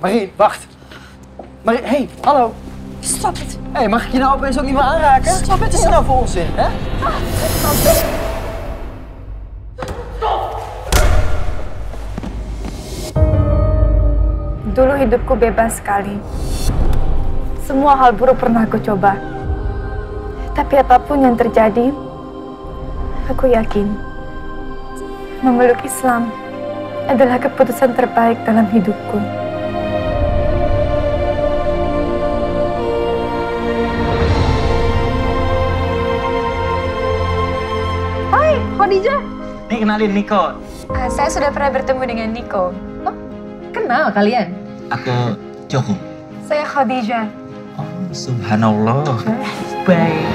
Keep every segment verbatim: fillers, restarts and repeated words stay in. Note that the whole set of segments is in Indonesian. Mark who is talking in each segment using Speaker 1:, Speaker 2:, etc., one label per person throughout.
Speaker 1: Marie, wacht. Marie, hey, hallo.
Speaker 2: Stop het.
Speaker 1: Hé, hey, mag ik je nou opeens ook niet meer aanraken?
Speaker 2: Stop het.
Speaker 1: Wat is er nou voor onzin, hè?
Speaker 3: Dulu hidupku bebas sekali. Semua hal buruk pernah aku coba. Tapi apapun yang terjadi, aku yakin memeluk Islam adalah keputusan terbaik dalam hidupku.
Speaker 2: Hai, Khadijah.
Speaker 4: Nih kenalin Niko.
Speaker 3: Ah, saya sudah pernah bertemu dengan Niko.
Speaker 2: Oh, kenal kalian?
Speaker 4: Aku Joko.
Speaker 3: Saya Khadijah.
Speaker 4: Oh, subhanallah. Baik.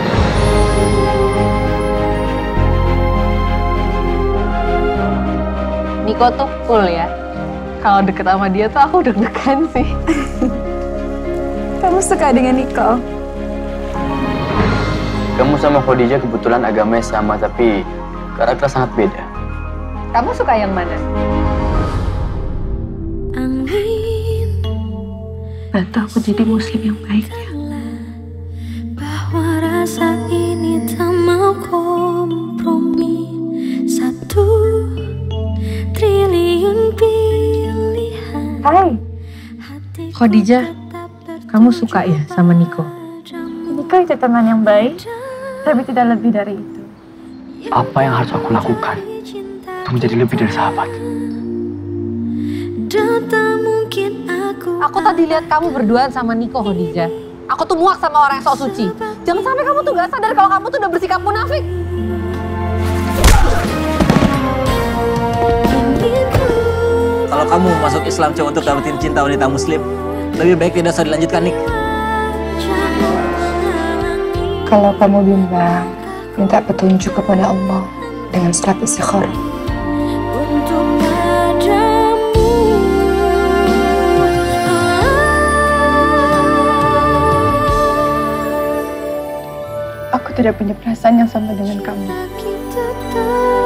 Speaker 2: Niko tuh cool ya. Kalau deket sama dia tuh aku deg-degan sih.
Speaker 3: Kamu suka dengan Niko?
Speaker 1: Kamu sama Khadijah kebetulan agamanya sama, tapi karakter sangat beda.
Speaker 2: Kamu suka yang mana?
Speaker 3: Bantu aku jadi muslim yang baik ya.
Speaker 5: Bahwa rasa ini tak mau kompromi. Satu triliun pilihan.
Speaker 3: Hai,
Speaker 2: Khadijah, kamu suka ya sama Niko?
Speaker 3: Niko itu teman yang baik, tapi tidak lebih dari itu.
Speaker 1: Apa yang harus aku lakukan untuk menjadi lebih dari sahabat?
Speaker 5: Dan tak mungkin aku.
Speaker 2: Aku tadi lihat kamu berduaan sama Niko, Khadijah. Aku tuh muak sama orang yang sok suci. Jangan sampai kamu tuh gak sadar kalau kamu tuh udah bersikap munafik.
Speaker 4: Kalau kamu masuk Islam cuma untuk dapetin cinta wanita muslim, lebih baik tidak usah dilanjutkan, Nik.
Speaker 3: Kalau kamu bimbang, minta petunjuk kepada Allah dengan surat istikharah.
Speaker 5: Untuk padamu.
Speaker 3: Aku tidak punya perasaan yang sama dengan kamu.
Speaker 5: Kita tak